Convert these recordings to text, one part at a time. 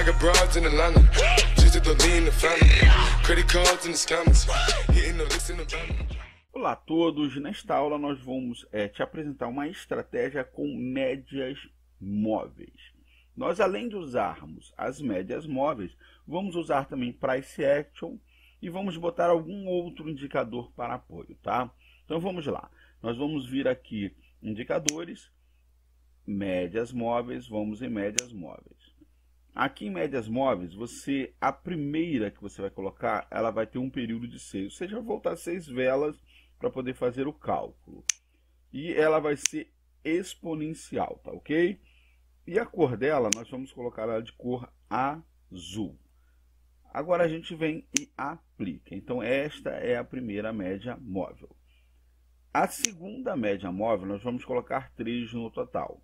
I got broads in Atlanta, just to lean the family, credit cards and the scammers, hitting the list in the van. Olá a todos, nesta aula nós vamos te apresentar uma estratégia com médias móveis. Nós, além de usarmos as médias móveis, vamos usar também Price Action e vamos botar algum outro indicador para apoio, tá? Então vamos lá, nós vamos vir aqui, indicadores, médias móveis, vamos em médias móveis. Aqui em médias móveis, a primeira que você vai colocar, ela vai ter um período de 6, ou seja, vai voltar 6 velas para poder fazer o cálculo. E ela vai ser exponencial, tá ok? E a cor dela, nós vamos colocar ela de cor azul. Agora a gente vem e aplica. Então esta é a primeira média móvel. A segunda média móvel, nós vamos colocar 3 no total.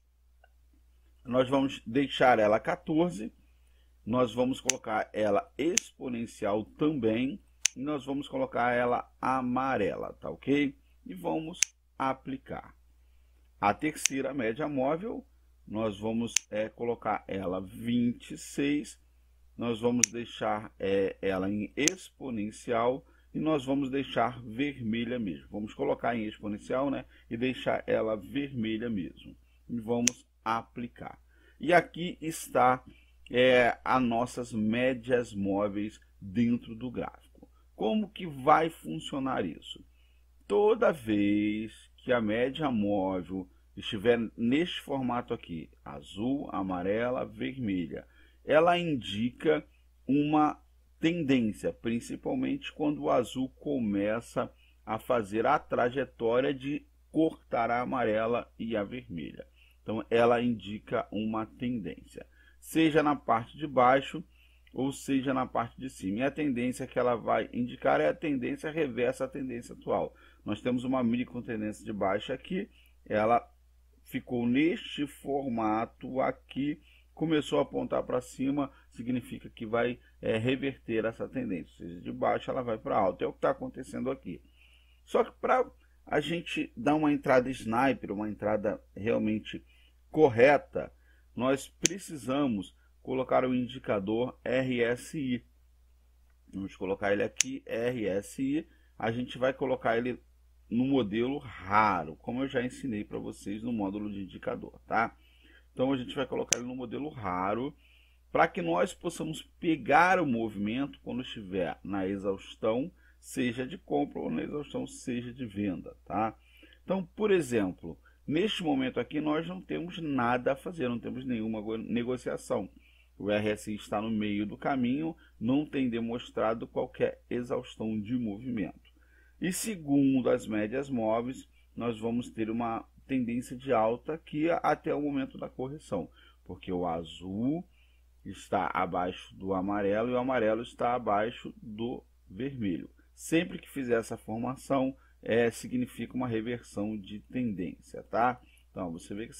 Nós vamos deixar ela 14. Nós vamos colocar ela exponencial também. E nós vamos colocar ela amarela, tá ok? E vamos aplicar. A terceira média móvel, nós vamos colocar ela 26. Nós vamos deixar ela em exponencial e nós vamos deixar vermelha mesmo. Vamos colocar em exponencial, né? E deixar ela vermelha mesmo. E vamos aplicar. E aqui está as nossas médias móveis dentro do gráfico. Como que vai funcionar isso? Toda vez que a média móvel estiver neste formato aqui, azul, amarela, vermelha, ela indica uma tendência, principalmente quando o azul começa a fazer a trajetória de cortar a amarela e a vermelha. Então, ela indica uma tendência, seja na parte de baixo ou seja na parte de cima. E a tendência que ela vai indicar é a tendência reversa à tendência atual. Nós temos uma micro tendência de baixa aqui, ela ficou neste formato aqui, começou a apontar para cima, significa que vai reverter essa tendência, ou seja, de baixo ela vai para alta, é o que está acontecendo aqui. Só que para a gente dar uma entrada sniper, uma entrada realmente correta, nós precisamos colocar o indicador RSI. Vamos colocar ele aqui, RSI, a gente vai colocar ele no modelo raro, como eu já ensinei para vocês no módulo de indicador, tá? Então a gente vai colocar ele no modelo raro, para que nós possamos pegar o movimento quando estiver na exaustão, seja de compra ou na exaustão, seja de venda, tá? Então, por exemplo, neste momento aqui nós não temos nada a fazer, não temos nenhuma negociação. O RSI está no meio do caminho, não tem demonstrado qualquer exaustão de movimento. E segundo as médias móveis, nós vamos ter uma tendência de alta aqui até o momento da correção, porque o azul está abaixo do amarelo e o amarelo está abaixo do vermelho. Sempre que fizer essa formação, significa uma reversão de tendência, tá? Então, você vê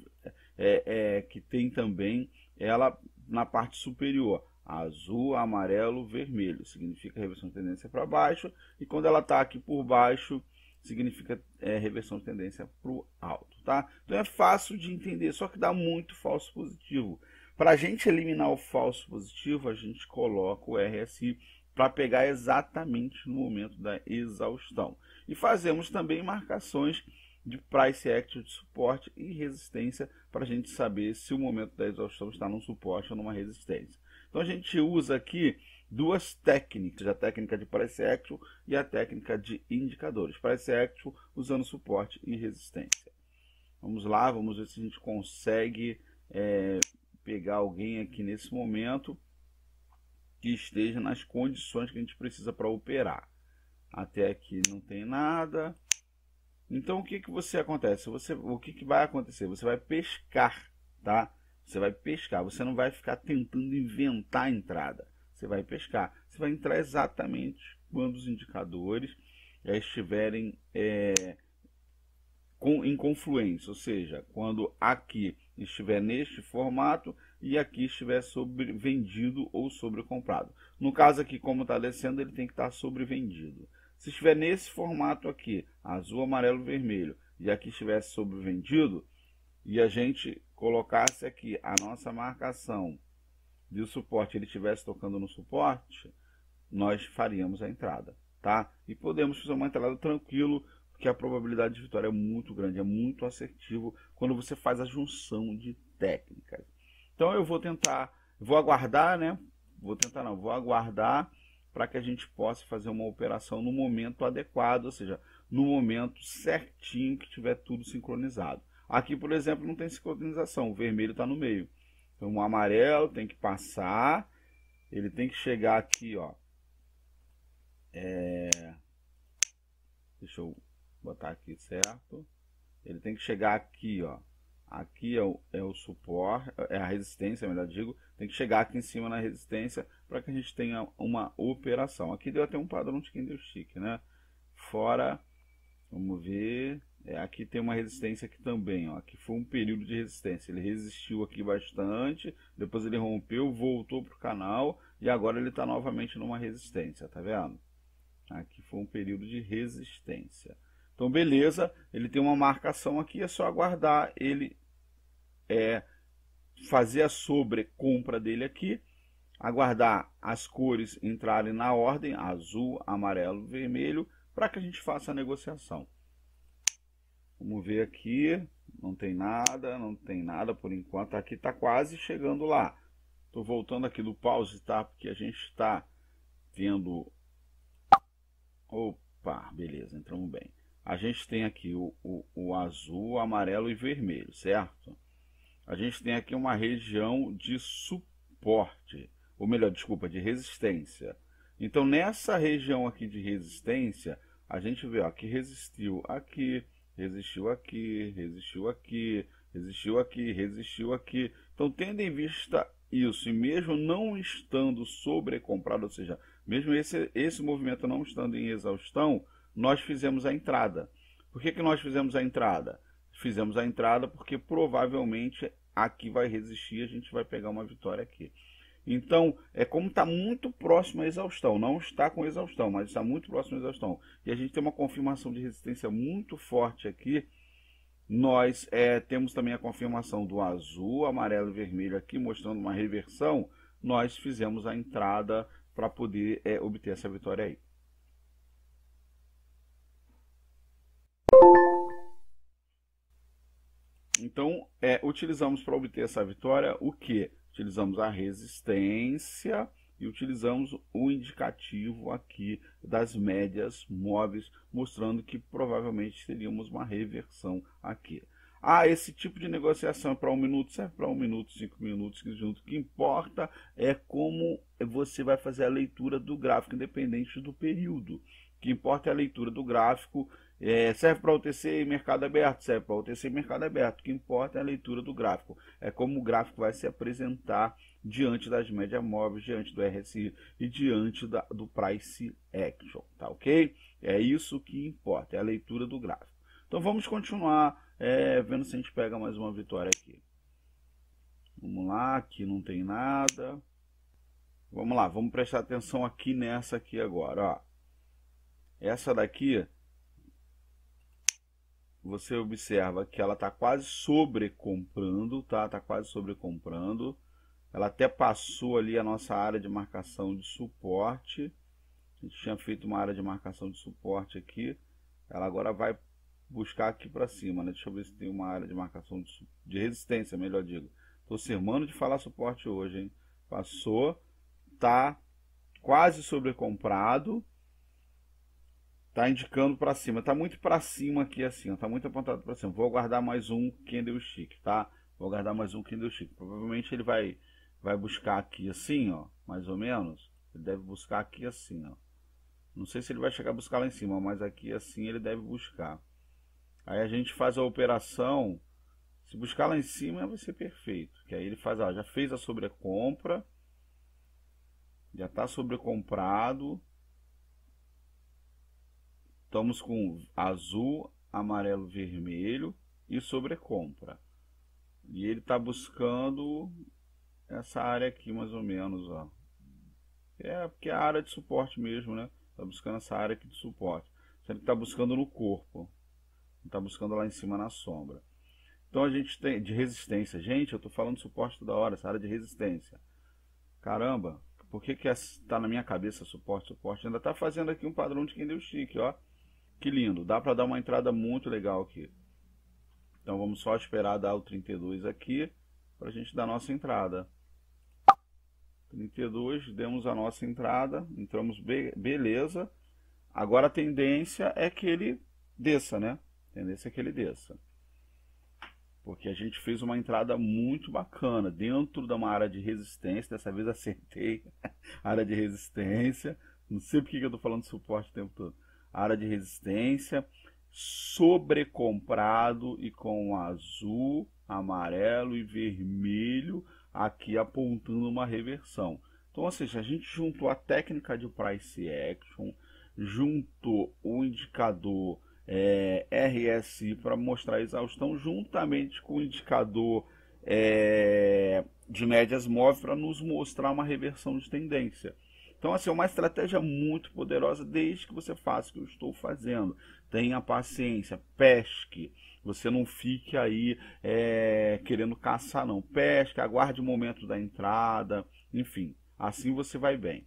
que, que tem também ela na parte superior, azul, amarelo, vermelho, significa reversão de tendência para baixo, e quando ela está aqui por baixo, significa reversão de tendência para o alto, tá? Então é fácil de entender, só que dá muito falso positivo. Para a gente eliminar o falso positivo, a gente coloca o RSI para pegar exatamente no momento da exaustão. E fazemos também marcações de price action, de suporte e resistência, para a gente saber se o momento da exaustão está num suporte ou numa resistência. Então a gente usa aqui duas técnicas, a técnica de price action e a técnica de indicadores. Price action usando suporte e resistência. Vamos lá, vamos ver se a gente consegue pegar alguém aqui nesse momento que esteja nas condições que a gente precisa para operar. Até aqui não tem nada. Então o que você acontece? O que vai acontecer? Você vai pescar, tá? Você vai pescar, você não vai ficar tentando inventar a entrada. Você vai pescar. Você vai entrar exatamente quando os indicadores estiverem em confluência, ou seja, quando aqui estiver neste formato e aqui estiver sobrevendido ou sobrecomprado. No caso aqui, como está descendo, ele tem que estar sobrevendido. Se estiver nesse formato aqui, azul, amarelo, vermelho, e aqui estivesse sobrevendido, e a gente colocasse aqui a nossa marcação de suporte ele estivesse tocando no suporte, nós faríamos a entrada, tá? E podemos fazer uma entrada tranquilo, porque a probabilidade de vitória é muito grande, é muito assertivo quando você faz a junção de técnicas. Então eu vou tentar, vou aguardar, né? Vou aguardar para que a gente possa fazer uma operação no momento adequado, ou seja, no momento certinho que tiver tudo sincronizado. Aqui, por exemplo, não tem sincronização, o vermelho está no meio. Então o amarelo tem que passar, ele tem que chegar aqui, ó. Deixa eu botar aqui certo. Ele tem que chegar aqui, ó. Aqui é o suporte, é a resistência, melhor digo. Tem que chegar aqui em cima na resistência para que a gente tenha uma operação. Aqui deu até um padrão de candlestick, né? Fora, vamos ver. Aqui tem uma resistência aqui também, ó. Aqui foi um período de resistência. Ele resistiu aqui bastante, depois ele rompeu, voltou para o canal e agora ele está novamente numa resistência, tá vendo? Aqui foi um período de resistência. Então, beleza, ele tem uma marcação aqui, é só aguardar ele fazer a sobrecompra dele aqui, aguardar as cores entrarem na ordem, azul, amarelo, vermelho, para que a gente faça a negociação. Vamos ver aqui, não tem nada por enquanto, aqui está quase chegando lá. Estou voltando aqui do pause, tá? Porque a gente está vendo... Opa, beleza, entramos bem. A gente tem aqui o azul, amarelo e vermelho, certo? A gente tem aqui uma região de suporte, ou melhor, desculpa, de resistência. Então, nessa região aqui de resistência, a gente vê ó, que resistiu aqui, resistiu aqui, resistiu aqui, resistiu aqui, resistiu aqui. Então, tendo em vista isso, e mesmo não estando sobrecomprado, ou seja, mesmo esse movimento não estando em exaustão, nós fizemos a entrada. Por que nós fizemos a entrada? Fizemos a entrada porque provavelmente aqui vai resistir, a gente vai pegar uma vitória aqui. Então, como está muito próximo à exaustão, não está com exaustão, mas está muito próximo à exaustão, e a gente tem uma confirmação de resistência muito forte aqui, nós temos também a confirmação do azul, amarelo e vermelho aqui, mostrando uma reversão, nós fizemos a entrada para poder obter essa vitória aí. Então, utilizamos para obter essa vitória o que? Utilizamos a resistência e utilizamos o indicativo aqui das médias móveis, mostrando que provavelmente teríamos uma reversão aqui. Esse tipo de negociação é para 1 minuto, serve para 1 minuto, 5 minutos, 15 minutos. O que importa é como você vai fazer a leitura do gráfico, independente do período. O que importa é a leitura do gráfico. Serve para OTC e mercado aberto, serve para OTC e mercado aberto. O que importa é a leitura do gráfico. É como o gráfico vai se apresentar diante das médias móveis, diante do RSI e diante do Price Action, tá ok? É isso que importa, é a leitura do gráfico. Então vamos continuar vendo se a gente pega mais uma vitória aqui. Vamos lá, aqui não tem nada. Vamos lá, vamos prestar atenção aqui nessa aqui agora, ó. Essa daqui, você observa que ela está quase sobrecomprando, tá? Está quase sobrecomprando. Ela até passou ali a nossa área de marcação de suporte. A gente tinha feito uma área de marcação de suporte aqui. Ela agora vai buscar aqui para cima, né? Deixa eu ver se tem uma área de marcação de resistência, melhor digo. Estou sermando de falar suporte hoje, hein? Passou, tá quase sobrecomprado. Tá indicando para cima, tá muito para cima aqui assim, ó, tá muito apontado para cima. Vou aguardar mais um candlestick, tá? Vou aguardar mais um candlestick. Provavelmente ele vai buscar aqui assim, ó, mais ou menos. Ele deve buscar aqui assim, ó. Não sei se ele vai chegar a buscar lá em cima, mas aqui assim ele deve buscar. Aí a gente faz a operação. Se buscar lá em cima vai ser perfeito, que aí ele faz, ó, já fez a sobrecompra, já tá sobrecomprado. Estamos com azul, amarelo, vermelho e sobrecompra. E ele está buscando essa área aqui mais ou menos, ó. Porque é a área de suporte mesmo, né? Está buscando essa área aqui de suporte. Sendo que está buscando no corpo. Não está buscando lá em cima na sombra. Então a gente tem de resistência. Gente, eu estou falando de suporte toda hora, essa área de resistência. Caramba, por que que está na minha cabeça suporte, suporte? Ainda está fazendo aqui um padrão de candlestick, ó. Que lindo, dá para dar uma entrada muito legal aqui. Então vamos só esperar dar o 32 aqui para a gente dar a nossa entrada. 32, demos a nossa entrada, entramos, beleza. Agora a tendência é que ele desça, né? A tendência é que ele desça. Porque a gente fez uma entrada muito bacana dentro de uma área de resistência. Dessa vez acertei a área de resistência. Não sei porque eu estou falando de suporte o tempo todo. Área de resistência, sobrecomprado e com azul, amarelo e vermelho aqui apontando uma reversão. Então, ou seja, a gente juntou a técnica de price action, juntou o indicador RSI para mostrar a exaustão, juntamente com o indicador de médias móveis para nos mostrar uma reversão de tendência. Então, assim, é uma estratégia muito poderosa desde que você faça o que eu estou fazendo. Tenha paciência, pesque. Você não fique aí querendo caçar, não. Pesque, aguarde o momento da entrada, enfim, assim você vai bem.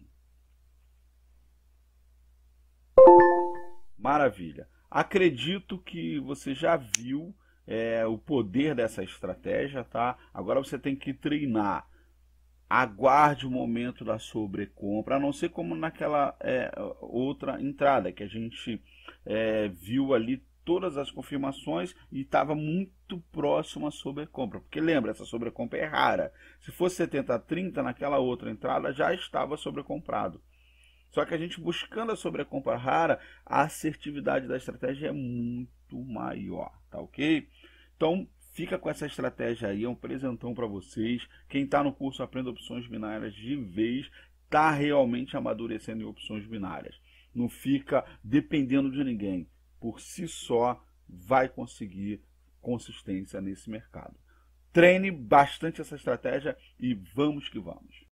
Maravilha. Acredito que você já viu o poder dessa estratégia, tá? Agora você tem que treinar. Aguarde o momento da sobrecompra, a não ser como naquela outra entrada que a gente viu ali todas as confirmações e estava muito próximo à sobrecompra. Porque lembra, essa sobrecompra é rara. Se fosse 70-30, naquela outra entrada já estava sobrecomprado. Só que a gente buscando a sobrecompra rara, a assertividade da estratégia é muito maior, tá ok? Então, fica com essa estratégia aí, é um presentão para vocês. Quem está no curso Aprenda Opções Binárias de vez, está realmente amadurecendo em opções binárias. Não fica dependendo de ninguém. Por si só, vai conseguir consistência nesse mercado. Treine bastante essa estratégia e vamos que vamos.